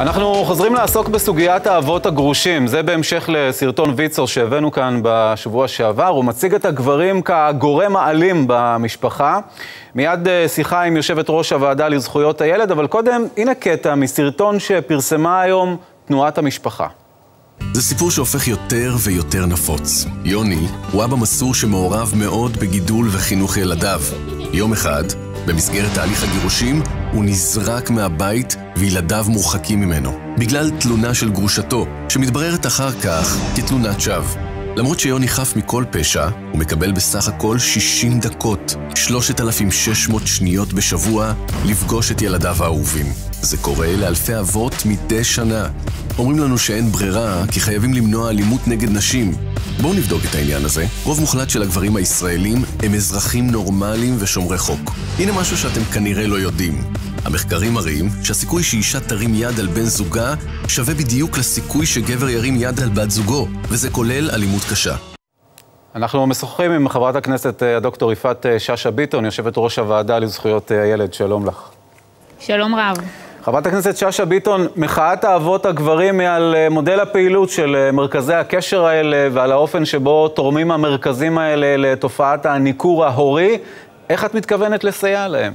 אנחנו חוזרים לעסוק בסוגיית האבות הגרושים. זה בהמשך לסרטון ויצו שהבאנו כאן בשבוע שעבר. הוא מציג את הגברים כגורם האלים במשפחה. מיד שיחה עם יושבת ראש הוועדה לזכויות הילד, אבל קודם, הנה קטע מסרטון שפרסמה היום תנועת המשפחה. זה סיפור שהופך יותר ויותר נפוץ. יוני הוא אבא מסור שמעורב מאוד בגידול וחינוך ילדיו. יום אחד, במסגרת תהליך הגירושים, הוא נזרק מהבית וילדיו מורחקים ממנו, בגלל תלונה של גרושתו, שמתבררת אחר כך כתלונת שווא. למרות שיוני חף מכל פשע, הוא מקבל בסך הכל 60 דקות, 3,600 שניות בשבוע, לפגוש את ילדיו האהובים. זה קורה לאלפי אבות מדי שנה. אומרים לנו שאין ברירה, כי חייבים למנוע אלימות נגד נשים. בואו נבדוק את העניין הזה. רוב מוחלט של הגברים הישראלים הם אזרחים נורמליים ושומרי חוק. הנה משהו שאתם כנראה לא יודעים. המחקרים מראים שהסיכוי שאישה תרים יד על בן זוגה שווה בדיוק לסיכוי שגבר ירים יד על בת זוגו, וזה כולל אלימות קשה. אנחנו משוחחים עם חברת הכנסת הדוקטור יפעת שאשא ביטון, יושבת ראש הוועדה לזכויות הילד. שלום לך. שלום רב. חברת הכנסת שאשא ביטון, מחאת האבות הגברים היא על מודל הפעילות של מרכזי הקשר האלה ועל האופן שבו תורמים המרכזים האלה לתופעת הניכור ההורי. איך את מתכוונת לסייע להם?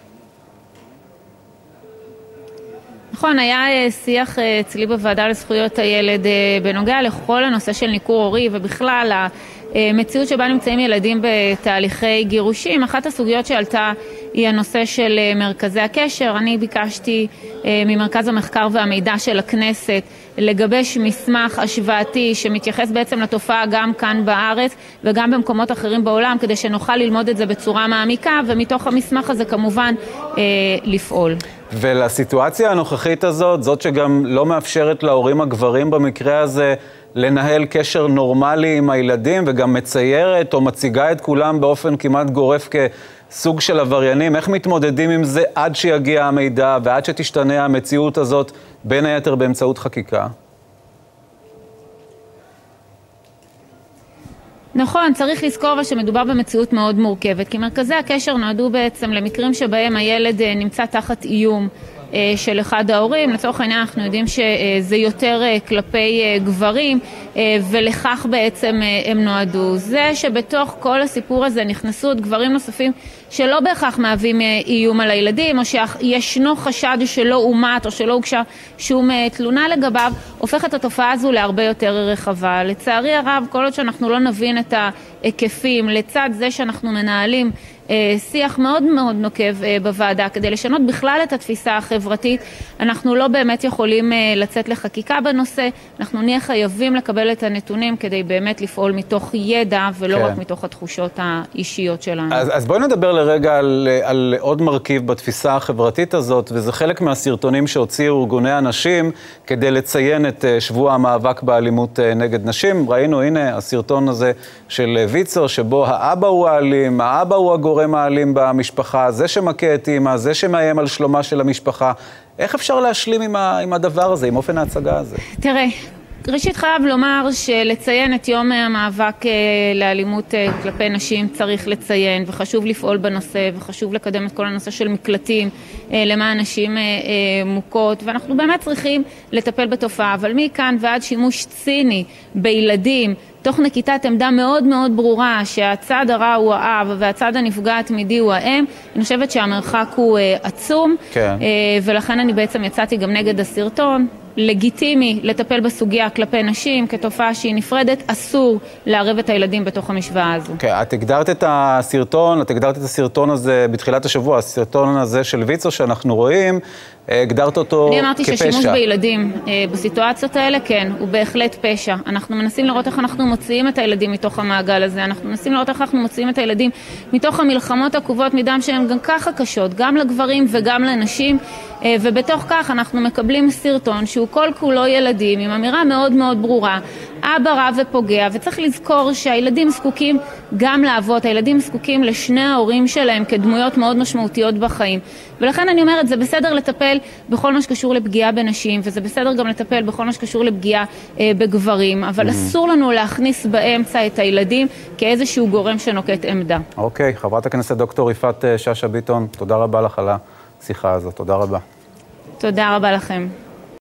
נכון, היה שיח אצלי בוועדה לזכויות הילד בנוגע לכל הנושא של ניכור הורי ובכלל המציאות שבה נמצאים ילדים בתהליכי גירושים. אחת הסוגיות שעלתה היא הנושא של מרכזי הקשר. אני ביקשתי ממרכז המחקר והמידע של הכנסת לגבש מסמך השוואתי שמתייחס בעצם לתופעה גם כאן בארץ וגם במקומות אחרים בעולם, כדי שנוכל ללמוד את זה בצורה מעמיקה, ומתוך המסמך הזה כמובן לפעול. ולסיטואציה הנוכחית הזאת, זאת שגם לא מאפשרת להורים הגברים במקרה הזה לנהל קשר נורמלי עם הילדים, וגם מציירת או מציגה את כולם באופן כמעט גורף כסוג של עבריינים, איך מתמודדים עם זה עד שיגיע המידע ועד שתשתנה המציאות הזאת, בין היתר באמצעות חקיקה? נכון, צריך לזכור שמדובר במציאות מאוד מורכבת, כי מרכזי הקשר נועדו בעצם למקרים שבהם הילד נמצא תחת איום של אחד ההורים. לצורך העניין אנחנו יודעים שזה יותר כלפי גברים, ולכך בעצם הם נועדו. זה שבתוך כל הסיפור הזה נכנסו עוד גברים נוספים שלא בהכרח מהווים איום על הילדים, או שישנו חשד שלא אומת או שלא הוגשה שום תלונה לגביו, הופך את התופעה הזו להרבה יותר רחבה. לצערי הרב, כל עוד שאנחנו לא נבין את ההיקפים, לצד זה שאנחנו מנהלים שיח מאוד מאוד נוקב בוועדה כדי לשנות בכלל את התפיסה החברתית, אנחנו לא באמת יכולים לצאת לחקיקה בנושא. אנחנו נהיה חייבים לקבל את הנתונים כדי באמת לפעול מתוך ידע ולא רק מתוך התחושות האישיות שלנו. אז בואי נדבר לרגע על עוד מרכיב בתפיסה החברתית הזאת, וזה חלק מהסרטונים שהוציאו ארגוני הנשים כדי לציין את שבוע המאבק באלימות נגד נשים. ראינו, הנה, הסרטון הזה של ויצו, שבו האבא הוא האלים, האבא הוא הגורם האלים במשפחה, זה שמכה את אמא, זה שמאיים על שלומה של המשפחה. איך אפשר להשלים עם הדבר הזה, עם אופן ההצגה הזה? תראה, ראשית חייב לומר שלציין את יום המאבק לאלימות כלפי נשים צריך לציין, וחשוב לפעול בנושא, וחשוב לקדם את כל הנושא של מקלטים למען נשים מוכות, ואנחנו באמת צריכים לטפל בתופעה. אבל מכאן ועד שימוש ציני בילדים, תוך נקיטת עמדה מאוד מאוד ברורה שהצד הרע הוא האב והצד הנפגע התמידי הוא האם, אני חושבת שהמרחק הוא עצום, ולכן אני בעצם יצאתי גם נגד הסרטון. לגיטימי לטפל בסוגיה כלפי נשים כתופעה שהיא נפרדת, אסור לערב את הילדים בתוך המשוואה הזו. את הגדרת את הסרטון הזה בתחילת השבוע, הסרטון הזה של ויצו שאנחנו רואים, הגדרת אותו כפשע. אני אמרתי ששימוש בילדים בסיטואציות האלה, כן, הוא בהחלט פשע. אנחנו מנסים לראות איך אנחנו מוציאים את הילדים מתוך המעגל הזה, אנחנו מנסים לראות איך אנחנו מוציאים את הילדים מתוך המלחמות עקובות מדם שהן גם ככה קשות, גם לגברים וגם לנשים, ובתוך כך אנחנו מקבלים סרטון שהוא כל כולו ילדים, עם אמירה מאוד מאוד ברורה, אבא רע ופוגע, וצריך לזכור שהילדים זקוקים גם לאבות, הילדים זקוקים לשני ההורים שלהם כדמויות מאוד משמעותיות בחיים. ולכן אני אומרת, זה בסדר לטפל בכל מה שקשור לפגיעה בנשים, וזה בסדר גם לטפל בכל מה שקשור לפגיעה בגברים, אבל אסור לנו להכניס באמצע את הילדים כאיזשהו גורם שנוקט עמדה. אוקיי, חברת הכנסת דוקטור יפעת שאשא ביטון, תודה רבה לך על השיחה הזאת. תודה רבה. תודה רבה לכם.